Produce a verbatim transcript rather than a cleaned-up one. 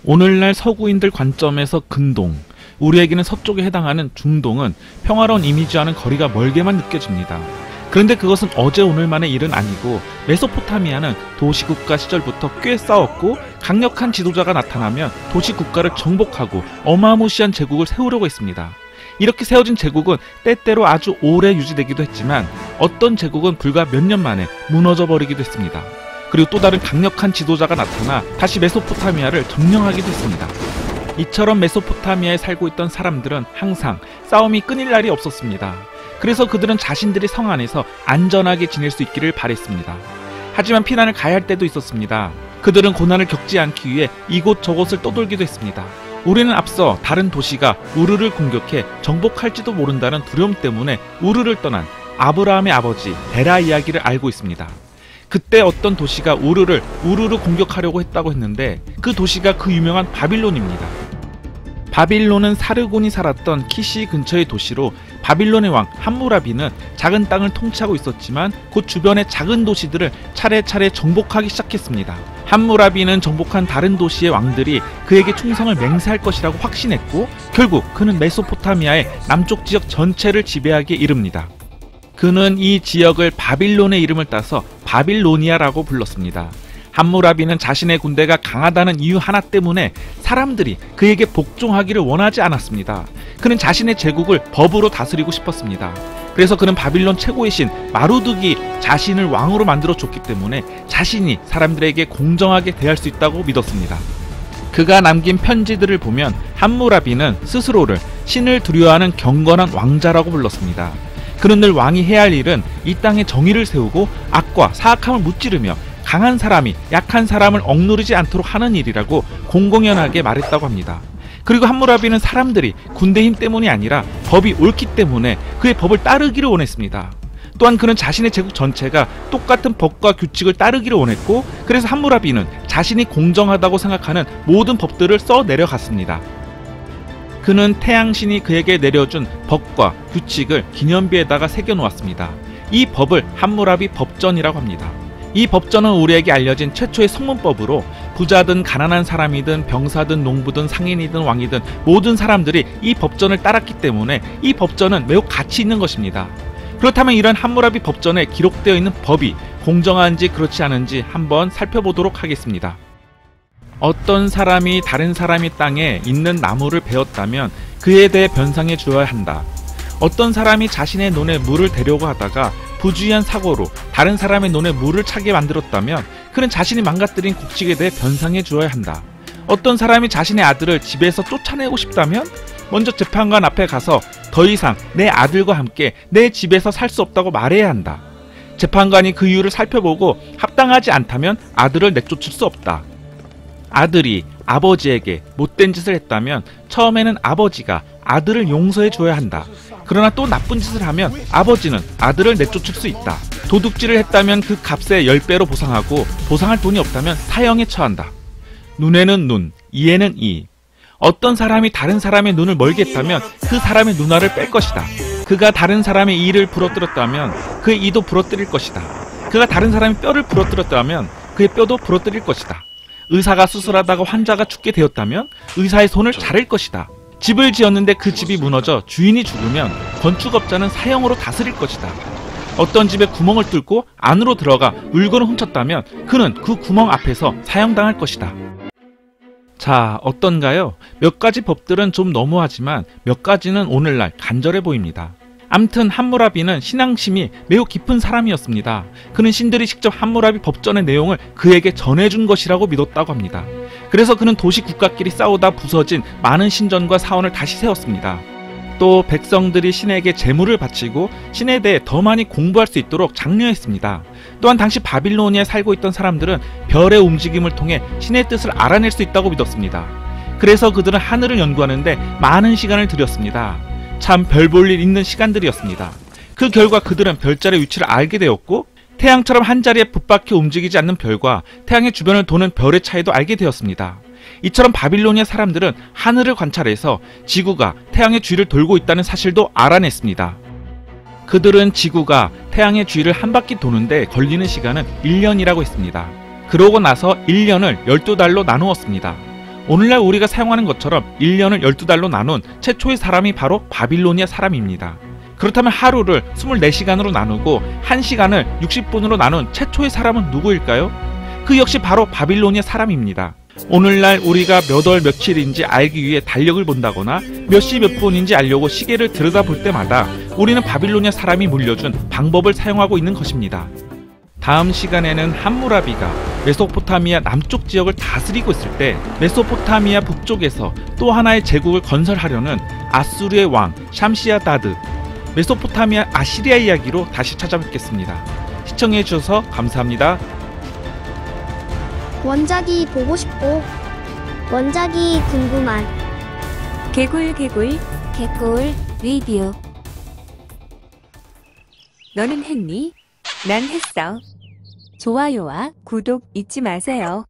오늘날 서구인들 관점에서 근동, 우리에게는 서쪽에 해당하는 중동은 평화로운 이미지와는 거리가 멀게만 느껴집니다. 그런데 그것은 어제 오늘만의 일은 아니고 메소포타미아는 도시국가 시절부터 꽤 싸웠고 강력한 지도자가 나타나면 도시국가를 정복하고 어마무시한 제국을 세우려고 했습니다. 이렇게 세워진 제국은 때때로 아주 오래 유지되기도 했지만 어떤 제국은 불과 몇 년 만에 무너져 버리기도 했습니다. 그리고 또 다른 강력한 지도자가 나타나 다시 메소포타미아를 점령하기도 했습니다. 이처럼 메소포타미아에 살고 있던 사람들은 항상 싸움이 끊일 날이 없었습니다. 그래서 그들은 자신들의 성 안에서 안전하게 지낼 수 있기를 바랬습니다. 하지만 피난을 가야 할 때도 있었습니다. 그들은 고난을 겪지 않기 위해 이곳저곳을 떠돌기도 했습니다. 우리는 앞서 다른 도시가 우르를 공격해 정복할지도 모른다는 두려움 때문에 우르를 떠난 아브라함의 아버지 데라 이야기를 알고 있습니다. 그때 어떤 도시가 우르를 우르르 공격하려고 했다고 했는데 그 도시가 그 유명한 바빌론입니다. 바빌론은 사르곤이 살았던 키시 근처의 도시로 바빌론의 왕 함무라비는 작은 땅을 통치하고 있었지만 곧 주변의 작은 도시들을 차례차례 정복하기 시작했습니다. 함무라비는 정복한 다른 도시의 왕들이 그에게 충성을 맹세할 것이라고 확신했고 결국 그는 메소포타미아의 남쪽 지역 전체를 지배하기에 이릅니다. 그는 이 지역을 바빌론의 이름을 따서 바빌로니아라고 불렀습니다. 함무라비는 자신의 군대가 강하다는 이유 하나 때문에 사람들이 그에게 복종하기를 원하지 않았습니다. 그는 자신의 제국을 법으로 다스리고 싶었습니다. 그래서 그는 바빌론 최고의 신 마루두기 자신을 왕으로 만들어줬기 때문에 자신이 사람들에게 공정하게 대할 수 있다고 믿었습니다. 그가 남긴 편지들을 보면 함무라비는 스스로를 신을 두려워하는 경건한 왕자라고 불렀습니다. 그는 늘 왕이 해야 할 일은 이 땅에 정의를 세우고 악과 사악함을 무찌르며 강한 사람이 약한 사람을 억누르지 않도록 하는 일이라고 공공연하게 말했다고 합니다. 그리고 함무라비는 사람들이 군대 힘 때문이 아니라 법이 옳기 때문에 그의 법을 따르기를 원했습니다. 또한 그는 자신의 제국 전체가 똑같은 법과 규칙을 따르기를 원했고 그래서 함무라비는 자신이 공정하다고 생각하는 모든 법들을 써 내려갔습니다. 그는 태양신이 그에게 내려준 법과 규칙을 기념비에다가 새겨놓았습니다. 이 법을 함무라비 법전이라고 합니다. 이 법전은 우리에게 알려진 최초의 성문법으로 부자든 가난한 사람이든 병사든 농부든 상인이든 왕이든 모든 사람들이 이 법전을 따랐기 때문에 이 법전은 매우 가치 있는 것입니다. 그렇다면 이런 함무라비 법전에 기록되어 있는 법이 공정한지 그렇지 않은지 한번 살펴보도록 하겠습니다. 어떤 사람이 다른 사람의 땅에 있는 나무를 베었다면 그에 대해 변상해 주어야 한다. 어떤 사람이 자신의 논에 물을 대려고 하다가 부주의한 사고로 다른 사람의 논에 물을 차게 만들었다면 그는 자신이 망가뜨린 곡식에 대해 변상해 주어야 한다. 어떤 사람이 자신의 아들을 집에서 쫓아내고 싶다면 먼저 재판관 앞에 가서 더 이상 내 아들과 함께 내 집에서 살 수 없다고 말해야 한다. 재판관이 그 이유를 살펴보고 합당하지 않다면 아들을 내쫓을 수 없다. 아들이 아버지에게 못된 짓을 했다면 처음에는 아버지가 아들을 용서해 줘야 한다. 그러나 또 나쁜 짓을 하면 아버지는 아들을 내쫓을 수 있다. 도둑질을 했다면 그 값의 십 배로 보상하고 보상할 돈이 없다면 사형에 처한다. 눈에는 눈, 이에는 이. 어떤 사람이 다른 사람의 눈을 멀게 했다면 그 사람의 눈알을 뺄 것이다. 그가 다른 사람의 이를 부러뜨렸다면 그의 이도 부러뜨릴 것이다. 그가 다른 사람의 뼈를 부러뜨렸다면 그의 뼈도 부러뜨릴 것이다. 의사가 수술하다가 환자가 죽게 되었다면 의사의 손을 자를 것이다. 집을 지었는데 그 집이 무너져 주인이 죽으면 건축업자는 사형으로 다스릴 것이다. 어떤 집에 구멍을 뚫고 안으로 들어가 물건을 훔쳤다면 그는 그 구멍 앞에서 사형당할 것이다. 자, 어떤가요? 몇 가지 법들은 좀 너무하지만 몇 가지는 오늘날 간절해 보입니다. 암튼 함무라비는 신앙심이 매우 깊은 사람이었습니다. 그는 신들이 직접 함무라비 법전의 내용을 그에게 전해준 것이라고 믿었다고 합니다. 그래서 그는 도시 국가끼리 싸우다 부서진 많은 신전과 사원을 다시 세웠습니다. 또 백성들이 신에게 제물을 바치고 신에 대해 더 많이 공부할 수 있도록 장려했습니다. 또한 당시 바빌로니아에 살고 있던 사람들은 별의 움직임을 통해 신의 뜻을 알아낼 수 있다고 믿었습니다. 그래서 그들은 하늘을 연구하는데 많은 시간을 들였습니다. 참 별 볼 일 있는 시간들이었습니다. 그 결과 그들은 별자리의 위치를 알게 되었고 태양처럼 한 자리에 붙박혀 움직이지 않는 별과 태양의 주변을 도는 별의 차이도 알게 되었습니다. 이처럼 바빌로니아 사람들은 하늘을 관찰해서 지구가 태양의 주위를 돌고 있다는 사실도 알아냈습니다. 그들은 지구가 태양의 주위를 한 바퀴 도는데 걸리는 시간은 일 년이라고 했습니다. 그러고 나서 일 년을 열두 달로 나누었습니다. 오늘날 우리가 사용하는 것처럼 일 년을 열두 달로 나눈 최초의 사람이 바로 바빌로니아 사람입니다. 그렇다면 하루를 이십사 시간으로 나누고 한 시간을 육십 분으로 나눈 최초의 사람은 누구일까요? 그 역시 바로 바빌로니아 사람입니다. 오늘날 우리가 몇 월 며칠인지 알기 위해 달력을 본다거나 몇 시 몇 분인지 알려고 시계를 들여다볼 때마다 우리는 바빌로니아 사람이 물려준 방법을 사용하고 있는 것입니다. 다음 시간에는 함무라비가 메소포타미아 남쪽 지역을 다스리고 있을 때 메소포타미아 북쪽에서 또 하나의 제국을 건설하려는 아수르의 왕 샴시아다드, 메소포타미아 아시리아 이야기로 다시 찾아뵙겠습니다. 시청해주셔서 감사합니다. 원작이 보고 싶고 원작이 궁금한 개굴 개굴 개꿀 리뷰. 너는 했니? 난 했어. 좋아요와 구독 잊지 마세요.